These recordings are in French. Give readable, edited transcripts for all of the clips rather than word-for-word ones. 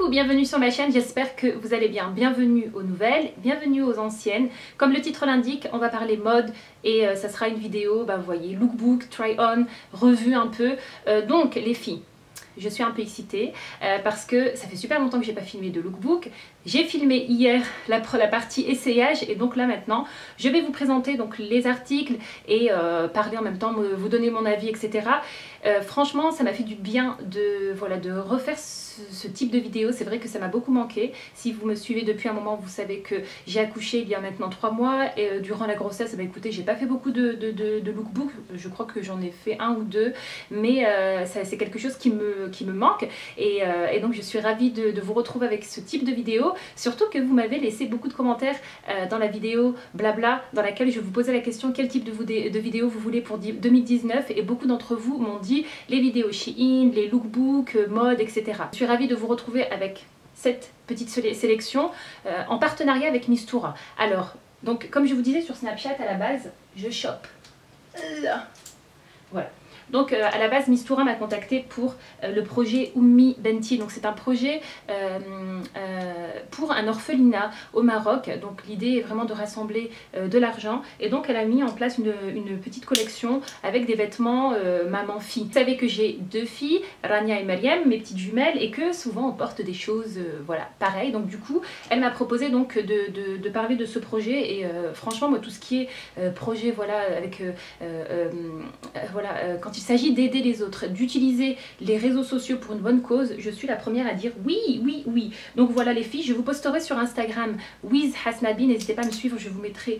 Coucou, bienvenue sur ma chaîne, j'espère que vous allez bien. Bienvenue aux nouvelles, bienvenue aux anciennes. Comme le titre l'indique, on va parler mode et ça sera une vidéo, vous voyez, lookbook, try on, revue un peu. Donc les filles, je suis un peu excitée parce que ça fait super longtemps que j'ai pas filmé de lookbook. J'ai filmé hier la partie essayage et donc là maintenant je vais vous présenter donc les articles et parler en même temps, vous donner mon avis, etc. Franchement ça m'a fait du bien de refaire ce type de vidéo. C'est vrai que ça m'a beaucoup manqué. Si vous me suivez depuis un moment, vous savez que j'ai accouché il y a maintenant 3 mois et durant la grossesse, écoutez, j'ai pas fait beaucoup de lookbook. Je crois que j'en ai fait 1 ou 2, mais c'est quelque chose qui me manque et donc je suis ravie de vous retrouver avec ce type de vidéo. Surtout que vous m'avez laissé beaucoup de commentaires dans la vidéo blabla dans laquelle je vous posais la question quel type de vidéo vous voulez pour 2019 et beaucoup d'entre vous m'ont dit les vidéos Shein, les lookbooks, mode, etc. Je suis ravie de vous retrouver avec cette petite sélection en partenariat avec Mistoura. Alors, donc comme je vous disais sur Snapchat à la base, je chope. Voilà. Donc à la base Mistoura m'a contacté pour le projet Oummi Benti. Donc c'est un projet pour un orphelinat au Maroc. Donc l'idée est vraiment de rassembler de l'argent. Et donc elle a mis en place une petite collection avec des vêtements maman-fille. Vous savez que j'ai 2 filles, Rania et Mariam, mes petites jumelles, et que souvent on porte des choses voilà, pareilles. Donc du coup elle m'a proposé donc de parler de ce projet. Et franchement moi tout ce qui est projet voilà, avec voilà, quand il s'agit d'aider les autres, d'utiliser les réseaux sociaux pour une bonne cause, je suis la première à dire oui, oui, oui. Donc voilà les filles, je vous posterai sur Instagram WizHasnabi, n'hésitez pas à me suivre, je vous mettrai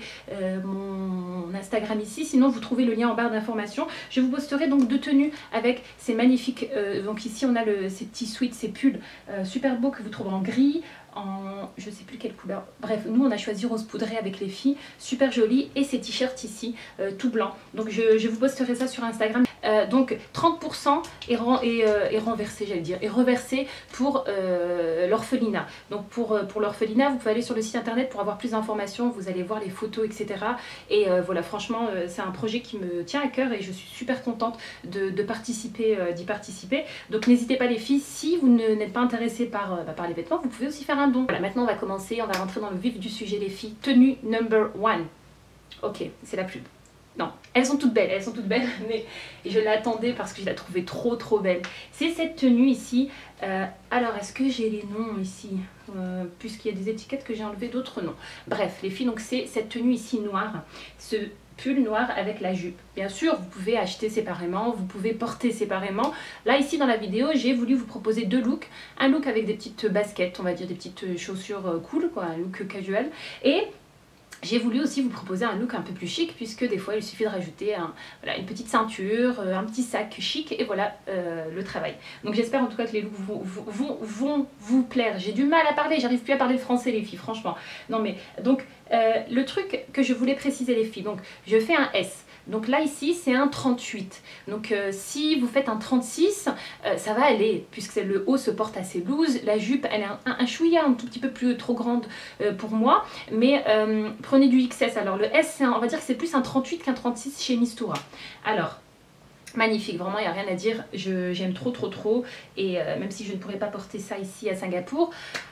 mon Instagram ici, sinon vous trouvez le lien en barre d'informations. Je vous posterai donc 2 tenues avec ces magnifiques, donc ici on a ces petits sweats, ces pulls super beaux que vous trouvez en gris, en je sais plus quelle couleur, bref nous on a choisi rose poudré avec les filles, super joli, et ces t-shirts ici tout blanc. Donc je vous posterai ça sur Instagram. Donc 30% est renversé, j'allais dire, est reversé pour l'orphelinat. Donc pour l'orphelinat vous pouvez aller sur le site internet pour avoir plus d'informations, vous allez voir les photos, etc. Et voilà, franchement c'est un projet qui me tient à cœur et je suis super contente d'y participer. Donc n'hésitez pas les filles, si vous n'êtes pas intéressées par les vêtements, vous pouvez aussi faire un don. Voilà, maintenant on va commencer, on va rentrer dans le vif du sujet les filles. Tenue number 1. Ok, c'est la pub. Non, elles sont toutes belles, mais je l'attendais parce que je la trouvais trop belle. C'est cette tenue ici. Alors, est-ce que j'ai les noms ici puisqu'il y a des étiquettes que j'ai enlevées, d'autres non. Bref, les filles, donc c'est cette tenue ici noire. Ce pull noir avec la jupe. Bien sûr, vous pouvez acheter séparément, vous pouvez porter séparément. Là, ici, dans la vidéo, j'ai voulu vous proposer 2 looks. Un look avec des petites baskets, on va dire des petites chaussures cool, quoi, un look casual. Et j'ai voulu aussi vous proposer un look un peu plus chic puisque des fois il suffit de rajouter voilà, une petite ceinture, un petit sac chic et voilà le travail. Donc j'espère en tout cas que les looks vont vous plaire. J'ai du mal à parler, j'arrive plus à parler le français les filles, franchement. Non mais donc le truc que je voulais préciser les filles, donc je fais un S. Donc là ici c'est un 38, donc si vous faites un 36 ça va aller puisque le haut se porte assez loose, la jupe elle est un chouïa un tout petit peu plus trop grande pour moi, mais prenez du XS. Alors le S on va dire que c'est plus un 38 qu'un 36 chez Mistoura. Alors magnifique, vraiment il n'y a rien à dire, j'aime trop et même si je ne pourrais pas porter ça ici à Singapour,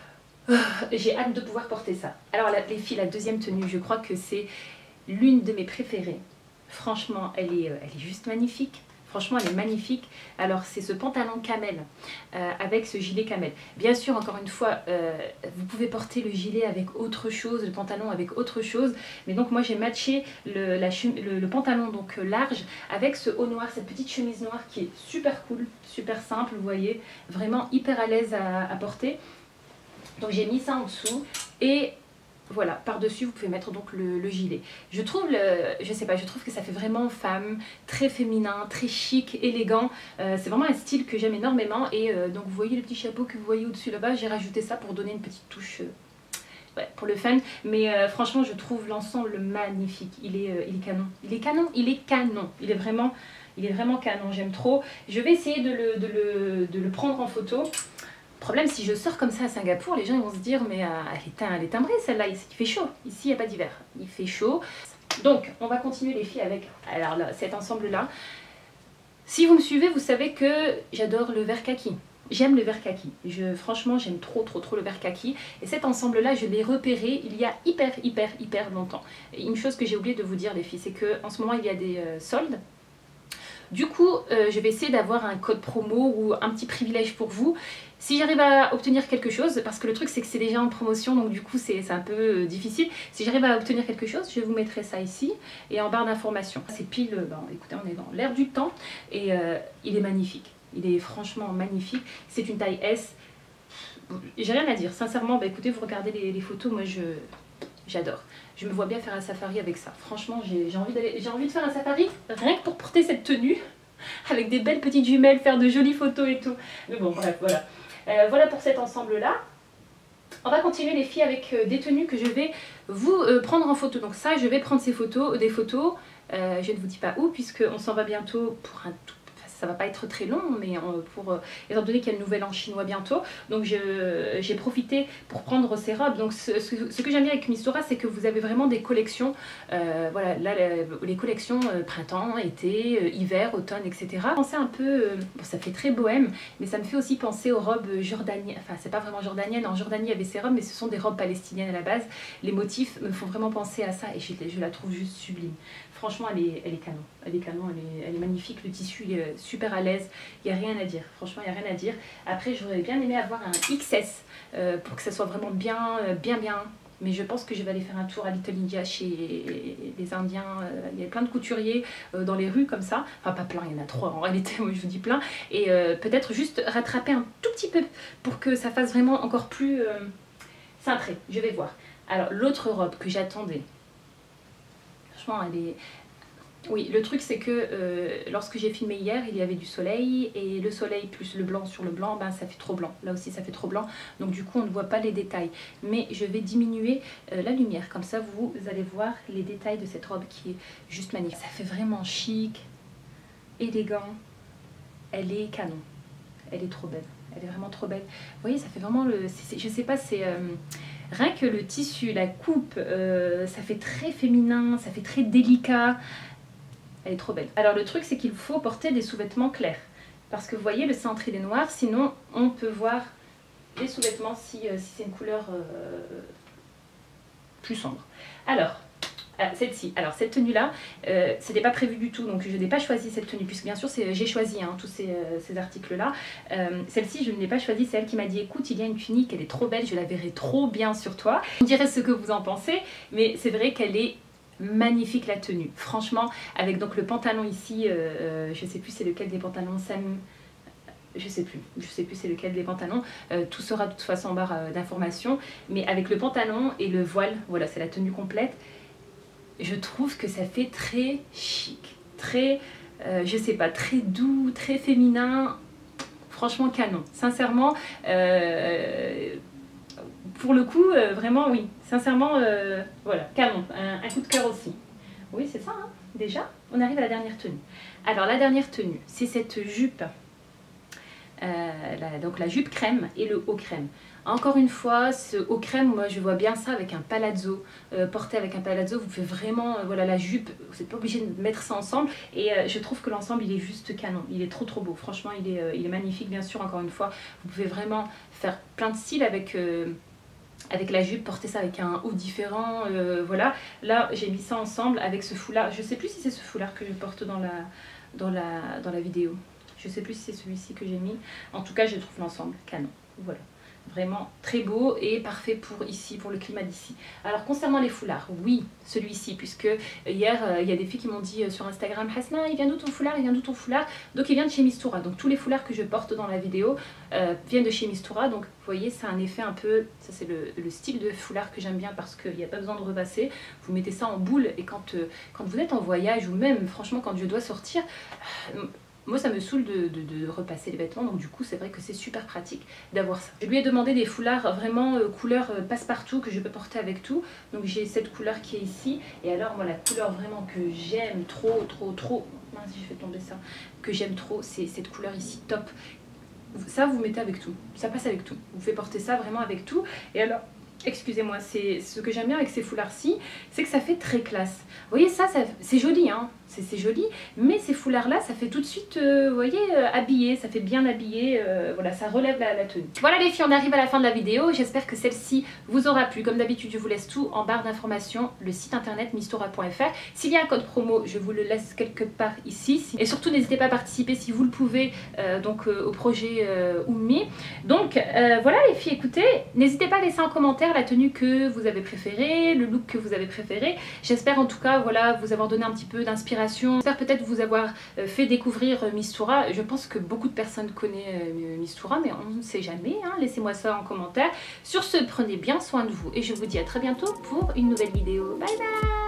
j'ai hâte de pouvoir porter ça. Alors les filles, la deuxième tenue, je crois que c'est l'une de mes préférées. Franchement, elle est juste magnifique. Franchement, elle est magnifique. Alors, c'est ce pantalon camel avec ce gilet camel. Bien sûr, encore une fois, vous pouvez porter le gilet avec autre chose, le pantalon avec autre chose. Mais donc, moi, j'ai matché le pantalon donc large avec ce haut noir, cette petite chemise noire qui est super cool, super simple, vous voyez. Vraiment hyper à l'aise à porter. Donc, j'ai mis ça en dessous et voilà, par-dessus vous pouvez mettre donc le gilet. Je trouve, je sais pas, je trouve que ça fait vraiment femme, très féminin, très chic, élégant. C'est vraiment un style que j'aime énormément. Et donc vous voyez le petit chapeau que vous voyez au-dessus là-bas, j'ai rajouté ça pour donner une petite touche ouais, pour le fun. Mais franchement je trouve l'ensemble magnifique. Il est canon. Il est canon, il est canon. Il est vraiment canon, j'aime trop. Je vais essayer de le prendre en photo. Problème, si je sors comme ça à Singapour, les gens ils vont se dire mais elle est timbrée celle-là, il fait chaud. Ici il n'y a pas d'hiver, il fait chaud. Donc on va continuer les filles avec alors là, cet ensemble là. Si vous me suivez, vous savez que j'adore le vert kaki. J'aime le vert kaki, franchement j'aime trop le vert kaki. Et cet ensemble là je l'ai repéré il y a hyper longtemps. Et une chose que j'ai oublié de vous dire les filles, c'est qu'en ce moment il y a des soldes. Du coup je vais essayer d'avoir un code promo ou un petit privilège pour vous. Si j'arrive à obtenir quelque chose, parce que le truc c'est que c'est déjà en promotion, donc du coup c'est un peu difficile. Si j'arrive à obtenir quelque chose, je vous mettrai ça ici et en barre d'informations. C'est pile, écoutez, on est dans l'air du temps et il est magnifique. Il est franchement magnifique. C'est une taille S. J'ai rien à dire. Sincèrement, écoutez, vous regardez les photos, moi j'adore. Je me vois bien faire un safari avec ça. Franchement, j'ai envie de faire un safari rien que pour porter cette tenue. Avec des belles petites jumelles, faire de jolies photos et tout. Mais bon, bref, voilà. Voilà pour cet ensemble-là. On va continuer les filles avec des tenues que je vais vous prendre en photo. Donc ça, je vais prendre des photos. Je ne vous dis pas où, puisqu'on s'en va bientôt pour un tout. Ça va pas être très long, mais étant donné qu'il y a le nouvel an chinois bientôt, donc j'ai profité pour prendre ces robes. Donc ce que j'aime bien avec Mistura, c'est que vous avez vraiment des collections, voilà, là les collections printemps, été, hiver, automne, etc. Pensez un peu, bon, ça fait très bohème, mais ça me fait aussi penser aux robes jordaniennes. Enfin, c'est pas vraiment jordanienne. En Jordanie, il y avait ces robes, mais ce sont des robes palestiniennes à la base. Les motifs me font vraiment penser à ça et je la trouve juste sublime. Franchement, elle est canon. Elle est canon, elle est magnifique. Le tissu, il est super à l'aise. Il n'y a rien à dire. Franchement, il n'y a rien à dire. Après, j'aurais bien aimé avoir un XS pour que ça soit vraiment bien. Mais je pense que je vais aller faire un tour à Little India chez les Indiens. Il y a plein de couturiers dans les rues comme ça. Enfin, pas plein, il y en a 3 en réalité, moi je vous dis plein. Et peut-être juste rattraper un tout petit peu pour que ça fasse vraiment encore plus cintré. Je vais voir. Alors, l'autre robe que j'attendais. Franchement, elle est... Oui, le truc c'est que lorsque j'ai filmé hier, il y avait du soleil et le soleil plus le blanc sur le blanc, ça fait trop blanc. Là aussi ça fait trop blanc, donc du coup on ne voit pas les détails. Mais je vais diminuer la lumière, comme ça vous allez voir les détails de cette robe qui est juste magnifique. Ça fait vraiment chic, élégant, elle est canon, elle est trop belle, elle est vraiment trop belle. Vous voyez, ça fait vraiment le... je sais pas, c'est... Rien que le tissu, la coupe, ça fait très féminin, ça fait très délicat. Elle est trop belle. Alors le truc c'est qu'il faut porter des sous-vêtements clairs. Parce que vous voyez le cintre il est noir, sinon on peut voir les sous-vêtements si c'est une couleur plus sombre. Alors, celle-ci, alors cette tenue là, c'était pas prévu du tout, donc je n'ai pas choisi cette tenue, puisque bien sûr j'ai choisi tous ces articles là. Celle-ci je ne l'ai pas choisie, c'est elle qui m'a dit écoute il y a une tunique, elle est trop belle, je la verrai trop bien sur toi. Vous me direz ce que vous en pensez, mais c'est vrai qu'elle est magnifique la tenue, franchement, avec donc le pantalon ici, je sais plus c'est lequel des pantalons, Sam... je sais plus c'est lequel des pantalons, tout sera de toute façon en barre d'informations, mais avec le pantalon et le voile, voilà c'est la tenue complète. Je trouve que ça fait très chic, très, je sais pas, très doux, très féminin, franchement canon, sincèrement, pour le coup, vraiment oui, sincèrement, voilà, canon, un coup de cœur aussi. Oui c'est ça, hein, déjà, on arrive à la dernière tenue. Alors la dernière tenue, c'est cette jupe, donc la jupe crème et le haut crème. Encore une fois, ce haut crème, moi je vois bien ça avec un palazzo, porté avec un palazzo, vous faites vraiment, voilà la jupe, vous n'êtes pas obligé de mettre ça ensemble et je trouve que l'ensemble il est juste canon, il est trop beau, franchement il est magnifique bien sûr, encore une fois, vous pouvez vraiment faire plein de styles avec la jupe, porter ça avec un haut différent, voilà. Là j'ai mis ça ensemble avec ce foulard, je sais plus si c'est ce foulard que je porte dans la vidéo, je sais plus si c'est celui-ci que j'ai mis, en tout cas je trouve l'ensemble canon, voilà. Vraiment très beau et parfait pour ici, pour le climat d'ici. Alors concernant les foulards, oui, celui-ci, puisque hier il y a des filles qui m'ont dit sur Instagram Hasna, il vient d'où ton foulard, il vient d'où ton foulard? Donc il vient de chez Mistura. Donc tous les foulards que je porte dans la vidéo viennent de chez Mistura. Donc vous voyez, c'est un effet un peu, ça c'est le style de foulard que j'aime bien parce qu'il n'y a pas besoin de repasser. Vous mettez ça en boule et quand vous êtes en voyage ou même franchement quand je dois sortir, moi ça me saoule de repasser les vêtements, donc du coup c'est vrai que c'est super pratique d'avoir ça. Je lui ai demandé des foulards vraiment couleur passe-partout que je peux porter avec tout. Donc j'ai cette couleur qui est ici. Et alors moi la couleur vraiment que j'aime trop, mince je fais tomber ça, que j'aime trop, c'est cette couleur ici, top. Ça vous mettez avec tout, ça passe avec tout. Vous faites porter ça vraiment avec tout. Et alors... excusez-moi, c'est ce que j'aime bien avec ces foulards-ci, c'est que ça fait très classe. Vous voyez ça c'est joli, hein, c'est joli, mais ces foulards là ça fait tout de suite, vous voyez, habillé, ça fait bien habillé, voilà, ça relève la tenue. Voilà les filles, on arrive à la fin de la vidéo, j'espère que celle-ci vous aura plu. Comme d'habitude je vous laisse tout en barre d'informations, le site internet mistora.fr. S'il y a un code promo, je vous le laisse quelque part ici, et surtout n'hésitez pas à participer si vous le pouvez au projet Ummi. Donc voilà les filles, écoutez, n'hésitez pas à laisser en commentaire la tenue que vous avez préférée, le look que vous avez préféré. J'espère en tout cas voilà, vous avoir donné un petit peu d'inspiration, j'espère peut-être vous avoir fait découvrir Mistura. Je pense que beaucoup de personnes connaissent Mistura, mais on ne sait jamais, hein. Laissez-moi ça en commentaire. Sur ce, prenez bien soin de vous et je vous dis à très bientôt pour une nouvelle vidéo. Bye bye.